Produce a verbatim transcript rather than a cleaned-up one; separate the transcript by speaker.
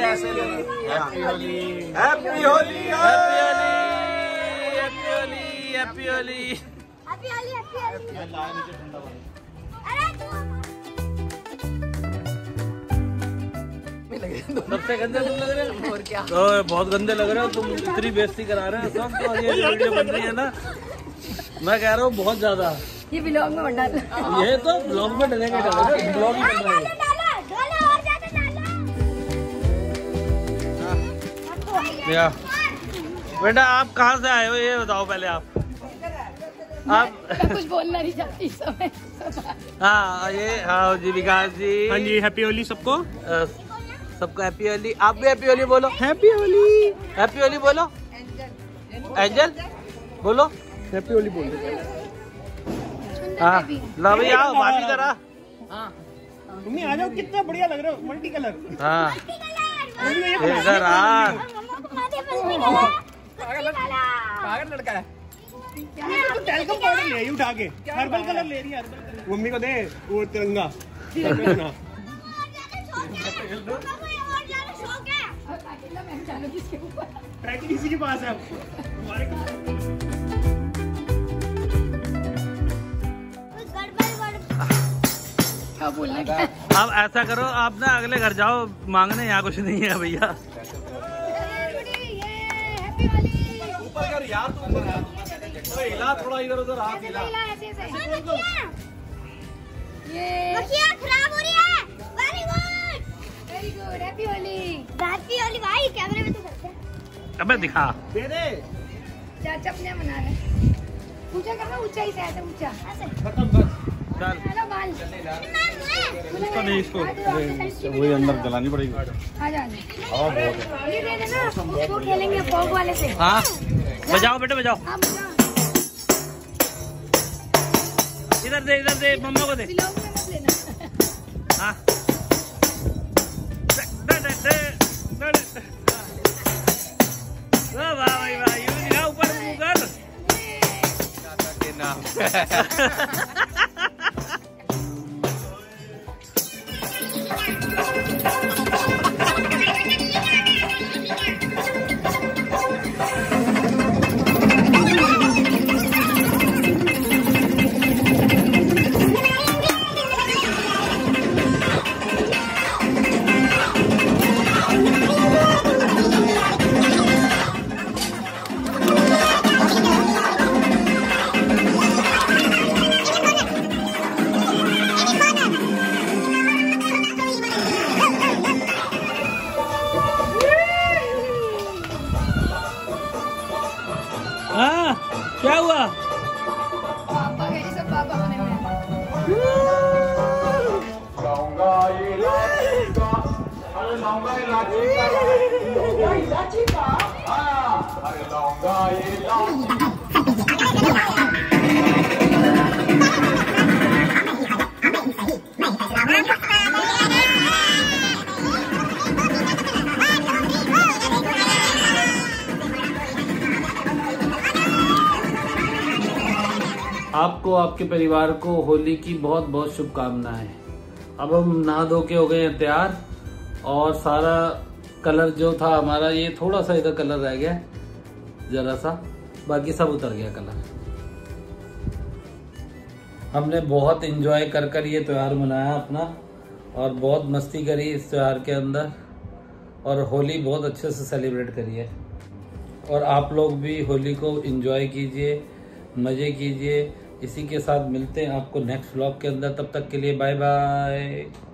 Speaker 1: ऐसे happy Holi
Speaker 2: happy Holi
Speaker 1: happy Holi happy Holi happy Holi
Speaker 3: happy Holi happy Holi. अरे
Speaker 1: सबसे गंदे तुम लग रहे हो और क्या? तो बहुत गंदे लग रहे हो तुम, इतनी बेइज्जती करा रहे हो सब। तो ये जो वीडियो बन रही है ना, मैं कह रहा हूँ बहुत ज्यादा।
Speaker 3: ये ब्लॉग में डाल,
Speaker 1: ये तो ब्लॉग में डलेगा, डलेगा ब्लॉग ही बन रहा है। भैया बेटा आप कहाँ से आए हो ये बताओ पहले आप आप
Speaker 3: कुछ बोलना नहीं चाहती इस समय।
Speaker 1: हाँ ये हाँ जी विकास जी,
Speaker 2: हाँ जी हैप्पी होली सबको,
Speaker 1: अ, सबको हैप्पी होली। आप भी हैप्पी होली बोलो,
Speaker 2: हैप्पी होली,
Speaker 1: हैप्पी होली बोलो। एंजल बोलो
Speaker 2: हैप्पी होली बोल दो।
Speaker 1: हाँ ला भैया आओ भाभी जरा।
Speaker 2: तुम आ जाओ, कितना बढ़िया लग रहे हो मल्टी कलर।
Speaker 1: हाँ इधर आ,
Speaker 2: पागल लड़का है। तो टेलकम पाउडर ले आई उठा के, हर्बल कलर ले रही है। मम्मी को दे वो तिरंगा। पैकेट इसी के पास है।
Speaker 3: क्या बोलना क्या?
Speaker 1: अब ऐसा करो आप ना अगले घर जाओ मांगने, यहाँ कुछ नहीं है भैया।
Speaker 2: ऊपर कर यार, तू ऊपर कर। हिला थोड़ा इधर उधर, हाथ हिला।
Speaker 3: ये खराब हो रही है। Very good very good happy Holi happy Holi. भाई कैमरे में तो करते हैं।
Speaker 1: अबे दिखा
Speaker 2: दे दे।
Speaker 3: चाचा अपने मना रहे। ऊंचा करना, ऊंचा ही से ऐसे ऊंचा ऐसे।
Speaker 2: खत्म बस।
Speaker 1: चल
Speaker 3: हेलो बाल
Speaker 2: इसको नहीं, इसको वही अंदर जलानी पड़ेगी।
Speaker 3: आ जा ये दे देना, उसको खेलेंगे फॉग वाले से।
Speaker 1: हाँ बजाओ बेटे बजाओ।
Speaker 3: हाँ बजा।
Speaker 1: इधर दे इधर दे, मम्मा को दे।
Speaker 3: ब्लॉग में मत लेना।
Speaker 1: हाँ दे दे दे दे। वाह भाई वाह, यूं दिखा ऊपर मुंह कर। हाँ क्या हुआ?
Speaker 3: पापा गए सब पापा होने में।
Speaker 1: आपको आपके परिवार को होली की बहुत बहुत शुभकामनाएं। अब हम नहा धो के हो गए हैं तैयार, और सारा कलर जो था हमारा, ये थोड़ा सा इधर कलर रह गया जरा सा, बाकी सब उतर गया कलर। हमने बहुत एंजॉय कर कर ये त्योहार मनाया अपना, और बहुत मस्ती करी इस त्योहार के अंदर, और होली बहुत अच्छे से सेलिब्रेट करी है। और आप लोग भी होली को एंजॉय कीजिए, मजे कीजिए। इसी के साथ मिलते हैं आपको नेक्स्ट व्लॉग के अंदर। तब तक के लिए बाय बाय।